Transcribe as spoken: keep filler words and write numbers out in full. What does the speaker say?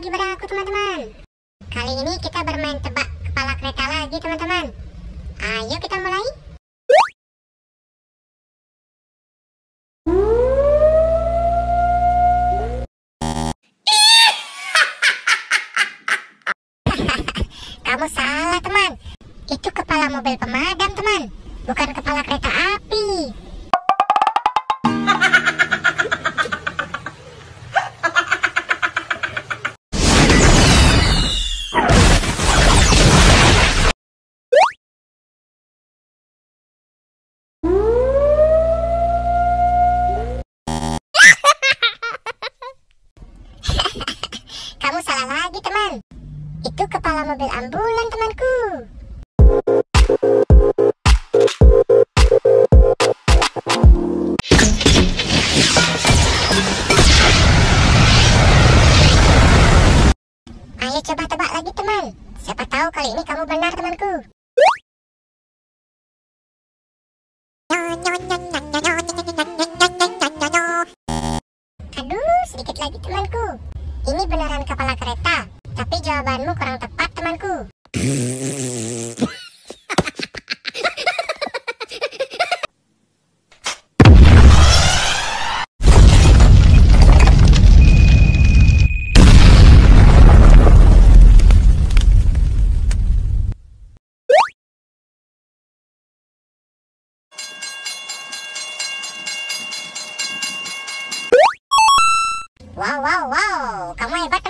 lagi pada aku teman-teman. Kali ini kita bermain tebak kepala kereta lagi teman-teman. Ayo kita mulai. Kamu salah teman. Itu kepala mobil pemadam teman, bukan kepala kereta api. Kamu salah lagi teman. Itu kepala mobil ambulan temanku. Ayo coba tebak lagi teman. Siapa tahu kali ini kamu benar temanku. Aduh, sedikit lagi temanku. Ini beneran kepala kereta, tapi jawabanmu kurang tepat temanku. Wow, wow, wow, kamu hebat